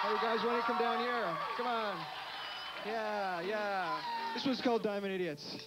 Hey, you guys want to come down here? Come on. Yeah, yeah. This one's called Diamond Idiots.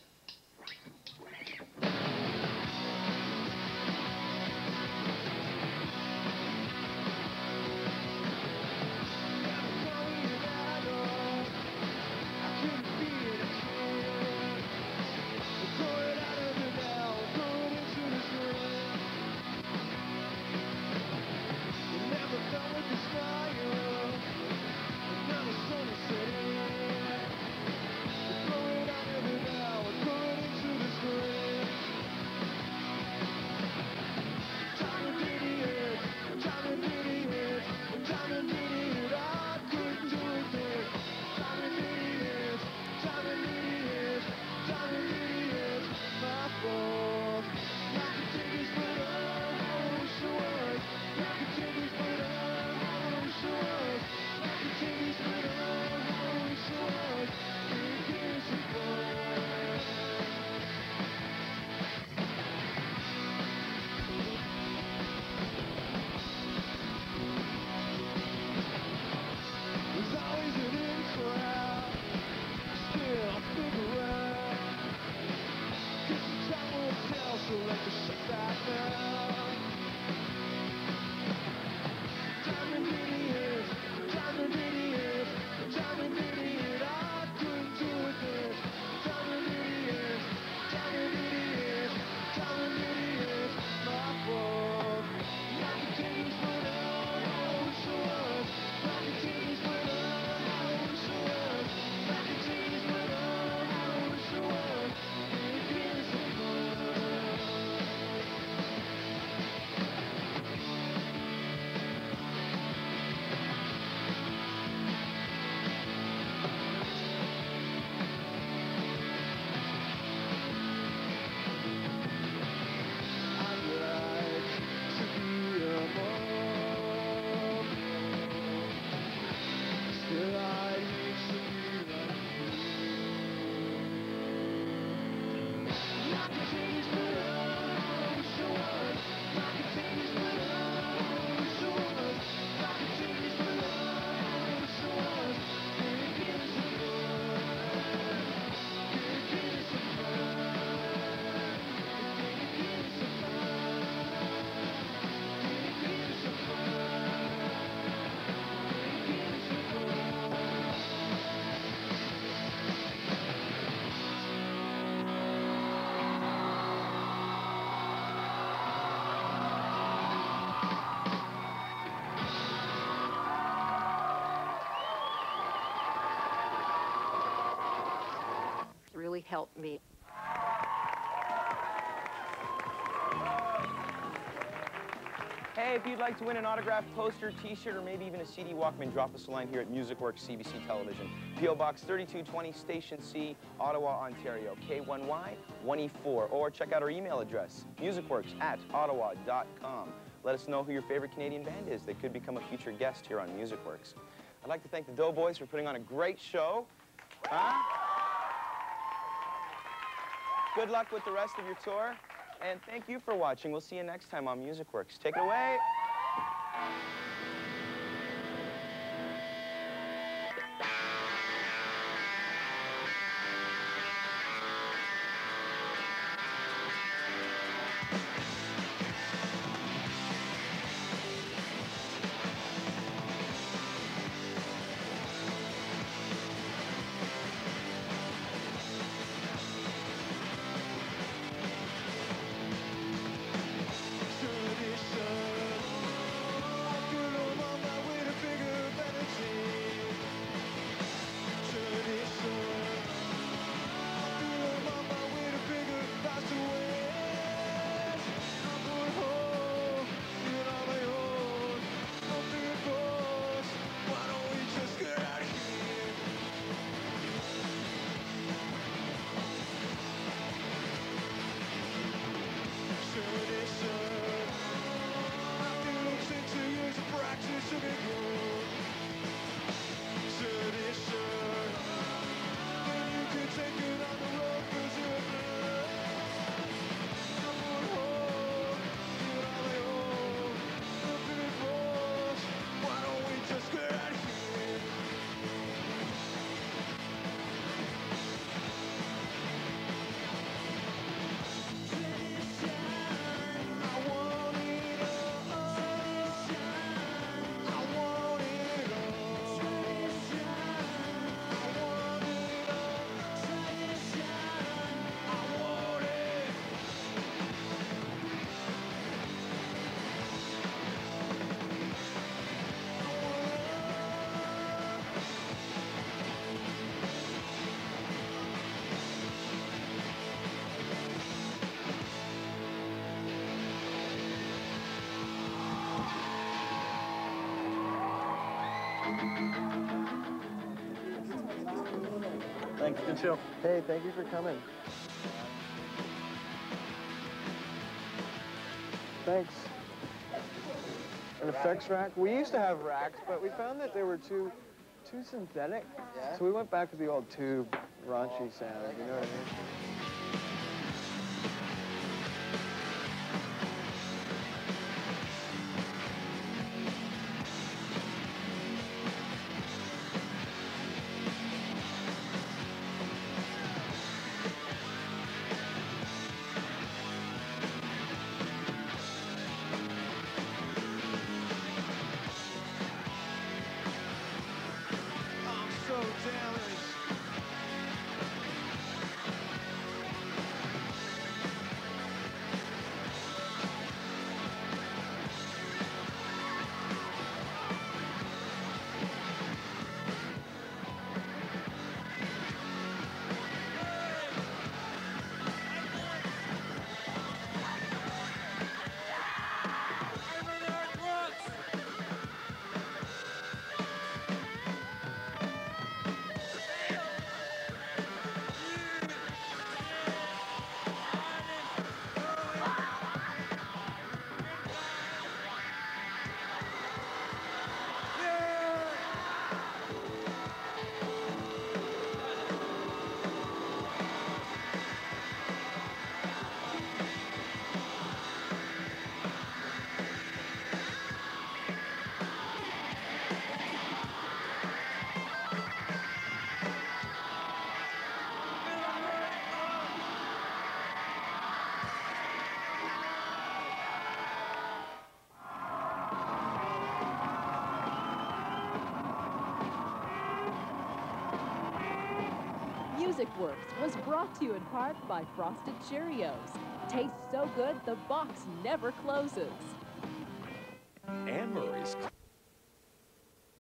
Really helped me. Hey, if you'd like to win an autographed poster, t-shirt, or maybe even a CD Walkman, drop us a line here at MusicWorks CBC Television. P.O. Box 3220, Station C, Ottawa, Ontario, K1Y 1E4. Or check out our email address, musicworks@ottawa.com. Let us know who your favorite Canadian band is that could become a future guest here on MusicWorks. I'd like to thank the Doughboys for putting on a great show. Huh? Good luck with the rest of your tour, and thank you for watching. We'll see you next time on MusicWorks. Take it away. Tradition, I could only Thanks, good show. Hey, thank you for coming. Thanks. An effects rack. We used to have racks, but we found that they were too synthetic. Yeah. So we went back to the old tube raunchy sound, you know what I mean? Music Works was brought to you in part by Frosted Cheerios. Tastes so good, the box never closes. Anne Murray's